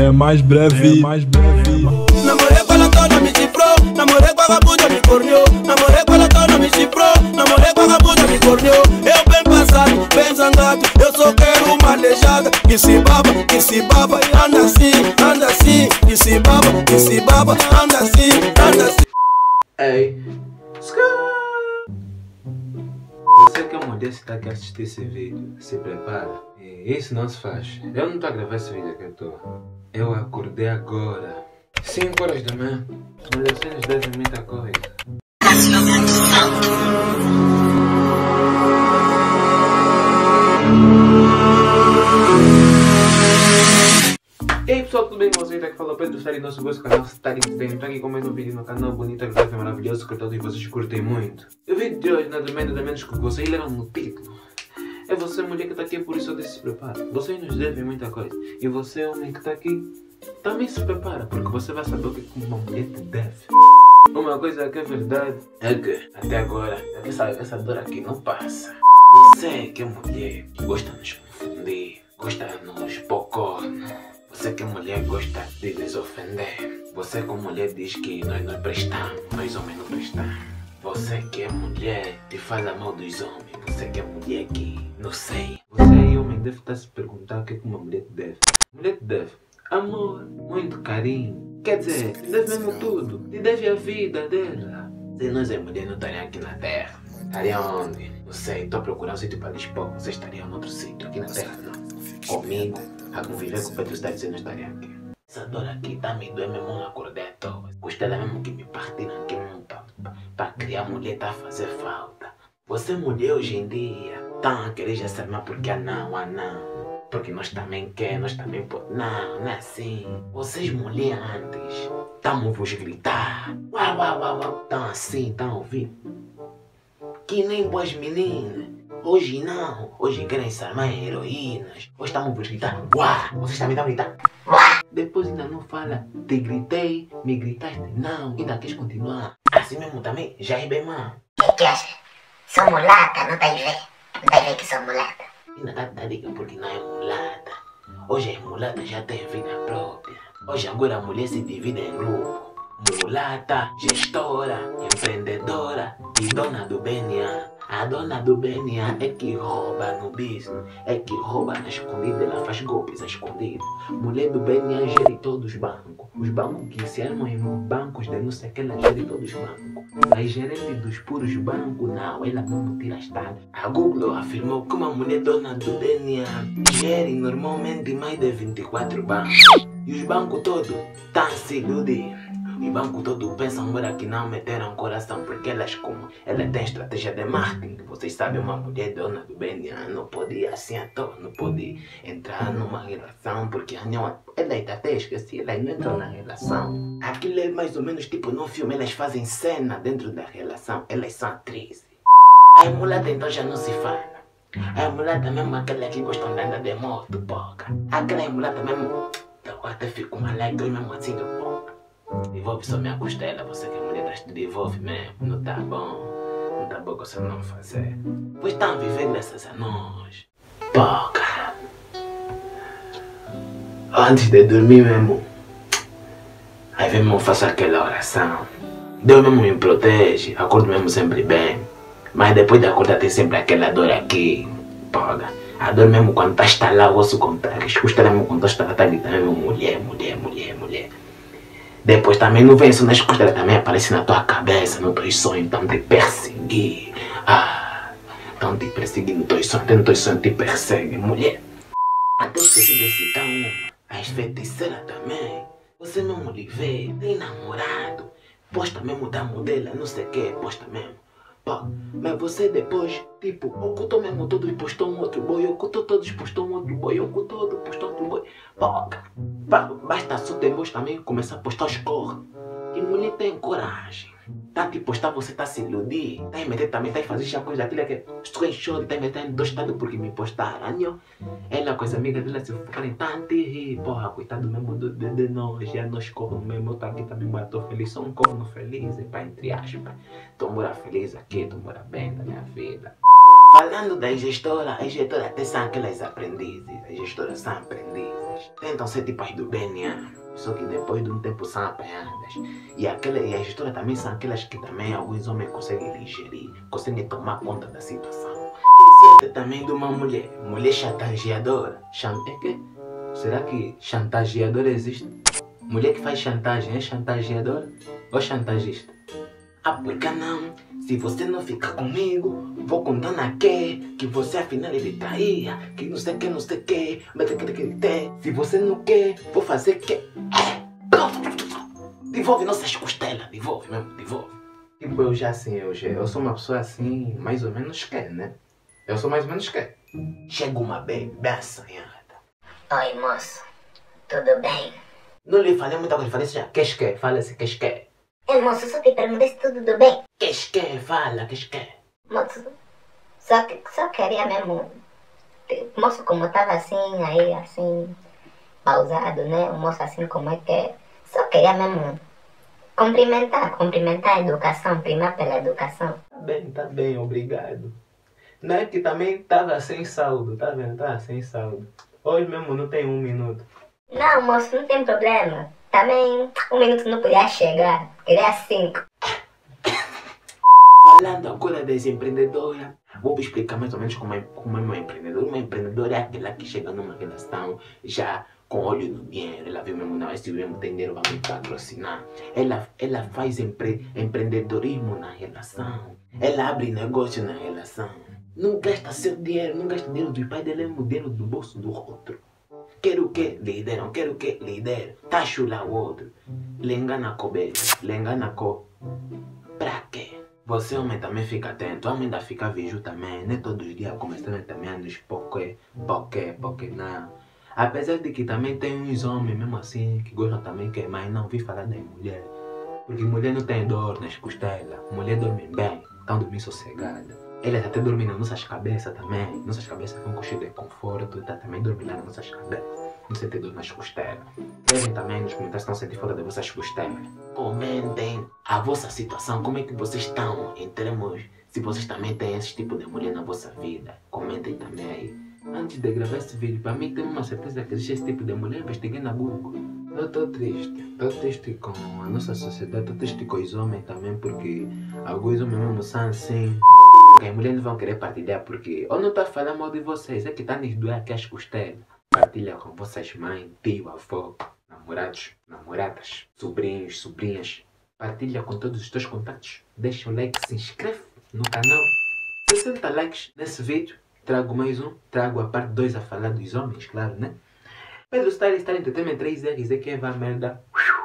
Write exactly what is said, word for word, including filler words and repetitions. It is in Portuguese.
é mais breve, é mais breve. Namorei com ela toda, me chifrou. Namorei com a rabuda, me corneou. Namorei com ela toda, me chifrou. Namorei com a rabuda, me corneou. Eu bem passado, bem zangado. Eu só quero uma aleijada. Que se baba, que se baba. Anda assim, anda assim. Que se baba, que se baba. Anda assim, anda assim. Ei, você que é uma desse tá aqui a assistir esse vídeo, se prepara. E isso não se faz. Eu não estou a gravar esse vídeo aqui, eu tô. Eu acordei agora. cinco horas da manhã. Mas vocês devem muita coisa. E aí pessoal, tudo bem com vocês? Aqui fala o Pedro, está aí no nosso canal Starry Bem. Estou aqui com mais um vídeo no canal bonito, agradável, maravilhoso, que todos vocês curtem muito. O vídeo de hoje nada mais nada menos que vocês leram no título. É você mulher que está aqui, por isso eu disse se prepara. Vocês nos devem muita coisa. E você homem que está aqui, também se prepara, porque você vai saber o que uma mulher te deve. Uma coisa que é verdade é que até agora essa, essa dor aqui não passa. Você que é mulher, gosta de nos confundir, gosta de nos pocorno. Você que é mulher gosta de nos ofender. Você como mulher diz que nós não prestamos, nós homens não prestamos. Você que é mulher te faz a mal dos homens. Você que é mulher que não sei. Você aí homem deve estar se perguntando o que, é que uma mulher te deve. Mulher te deve amor, muito carinho. Quer dizer, te deve mesmo tudo. Te deve a vida dela. Se nós é mulher não estariam aqui na terra. Estariam onde? Não sei, estou procurando um sítio para dispor. Vocês estariam em outro sítio, aqui na terra não. Comigo, a conviver com o Pedro está dizendo estaria aqui. Essa dor aqui tá me doendo mesmo, não acordei à toa. Gostei mesmo que me partiram aqui mesmo para criar mulher, tá a fazer falta. Você mulher hoje em dia tá a querer já se armar porque ah não, ah não. Porque nós também quer, nós também podemos. Não, não é assim. Vocês mulher antes, tamo vos gritar. Uau, uau, uau, uau. Tão assim, tão ouvindo. Que nem boas meninas. Hoje não, hoje querem se armar em heroínas. Hoje estamos por gritar, uau, vocês também estão gritando, uau. Depois ainda não fala, te gritei, me gritaste, não, ainda queres continuar. Assim mesmo também, já é bem mal. Que que acha? Sou mulata, não tá aí ver? Não tá aí ver que sou mulata? Ainda tá te diga porque não é mulata. Hoje as mulatas já têm vida própria. Hoje agora a mulher se divide em grupo. Mulata, gestora, empreendedora e dona do B N A. A dona do B N A é que rouba no business, é que rouba na escondida, ela faz golpes a escondido. Mulher do B N A gere todos os bancos. Os bancos que se armam em bancos de não sei que ela gere todos os bancos. A gerente dos puros bancos, não, ela mesmo tira as taxas. A Google afirmou que uma mulher dona do B N A gere normalmente mais de vinte e quatro bancos. E os bancos todos estão se iludindo. Os bancos todos pensam agora que não meteram coração porque elas como ela tem estratégia de marketing. Vocês sabem, uma mulher dona do B N A não pode ir assim à toa, não pode entrar numa relação porque não, ela está até esquecida, ela não entrou na relação. Aquilo é mais ou menos tipo no filme, elas fazem cena dentro da relação, elas são atrizes. A mulata então já não se fala. A mulata mesmo aquela que gostam de andar de moto, poca. Aquela mulata mesmo, eu até fico uma like mesmo assim do poca. Devolve só minha costela, você que é mulher, devolve mesmo, não tá bom, não tá bom que você não fazer. Pois estão a viver graças a nós. Pô, cara. Antes de dormir mesmo, aí mesmo faço aquela oração. Deus mesmo me protege, acordo mesmo sempre bem. Mas depois de acordar tem sempre aquela dor aqui. Pô, a dor mesmo quando tá estalado, o osso contar, as costelas mesmo quando tá estalado, tá gritando mesmo mulher, mulher, mulher, mulher. Depois também não vem isso nas costas, também aparece na tua cabeça, nos teus sonhos, estão te perseguir. Ah, estão te perseguindo nos teus sonhos, até nos teus sonhos te perseguem, mulher. Até esqueci de citar uma, as feiticeiras também. Você mesmo lhe vê, tem namorado, posta mesmo da modelo, não sei o que, posta mesmo. Pô, mas você depois, tipo, ocultou mesmo todos, postou um outro boy, ocultou todos, postou um outro boy, ocultou outro, postou outro boy. Pô, basta só depois também começar a postar os cornos. E mulher tem coragem. Tá a te postar, você tá se iludir. Tá a meter também, tá a fazer essa coisa, aquilo que screenshot, tá a meter em dois estados porque me postaram. Ela com as amigas dela se focarem tanto e rir. Porra, coitado mesmo do, de, de nós, já nós cornos mesmo. Eu tô aqui também, mas tô feliz, sou um corno feliz, pá, entre aspas. Tô mora feliz aqui, tô mora bem da minha vida. Falando da gestora, as gestoras até são aquelas aprendizes. As gestoras são aprendizes. Tentam ser tipo as do B N A. Só que depois de um tempo são apanhadas. E, aquela, e as gestoras também são aquelas que também alguns homens conseguem digerir. Conseguem tomar conta da situação. Esqueci também de uma mulher. Mulher chantageadora. Chan... É que? Será que chantageadora existe? Mulher que faz chantagem é chantageadora ou chantagista? Ah, porque não? Se você não ficar comigo, vou contando a que que você afinal ele traía, que não sei que, não sei que, se você não quer, vou fazer que... Devolve nossas costelas, devolve mesmo, devolve. Tipo, eu já assim, eu já, eu sou uma pessoa assim, mais ou menos que, né? Eu sou mais ou menos que. Chega uma bem, bem assanhada. Oi, moço. Tudo bem? Não lhe falei muita coisa, falei assim já, queres que? Fala-se, queres que? Ei, moço, só te perguntei se tudo bem. Queres que? Fala, queres que? Moço, só, só queria mesmo... Moço, como tava assim, aí, assim, pausado, né? O moço assim, como é que é? Só queria mesmo cumprimentar, cumprimentar a educação, primar pela educação. Tá bem, tá bem, obrigado. Não é que também tava sem saldo, tá vendo? Tava sem saldo. Hoje mesmo não tem um minuto. Não, moço, não tem problema. Também um minuto não podia chegar. Queria cinco. Falando agora das empreendedoras, vou explicar mais ou menos como é, como é uma empreendedora. Uma empreendedora é aquela que chega numa relação já com olho no dinheiro. Ela viu mesmo, não, esse mesmo tem dinheiro, vai me patrocinar. Ela, ela faz empre, empreendedorismo na relação. Ela abre negócio na relação. Não gasta seu dinheiro, não gasta dinheiro do pai dela, é o dinheiro do bolso do outro. Quero o que? Lideram, quero o que? Lideram. Tá chula o outro. Le engana com o beijo, le engana com... Pra quê? Você, homem, também fica atento. Homem ainda fica vijo também. Nem todos os dias começando também a nos porque, porque, porque não. Apesar de que também tem uns homens mesmo assim que gostam também que, mas não vi falar das mulheres. Porque mulher não tem dor nas costelas. Mulher dorme bem, estão dormindo sossegada. Elas até dormem nas nossas cabeças também. Nossas cabeças ficam com cheio de conforto. Tá, também dormem lá nas nossas cabeças. Não sentem dor nas costelas. Devem também nos comentários estão sentindo fora das vossas costelas. Comentem a vossa situação. Como é que vocês estão em termos... Se vocês também têm esse tipo de mulher na vossa vida. Comentem também aí. Antes de gravar esse vídeo, para mim ter uma certeza que existe esse tipo de mulher, investiguei na Google. Eu estou triste. Estou triste com a nossa sociedade. Estou triste com os homens também, porque alguns homens mesmo são assim. As mulheres não vão querer partilhar porque ou não está falando mal de vocês, é que está nos doer aqui as costelas. Partilha com vossas mães, tio, avó, namorados, namoradas, sobrinhos, sobrinhas. Partilha com todos os teus contatos. Deixa o like, se inscreve no canal. sessenta likes nesse vídeo. Trago mais um. Trago a parte dois a falar dos homens, claro, né? Pedro Style, Style Entertainment três R Z que vai merda.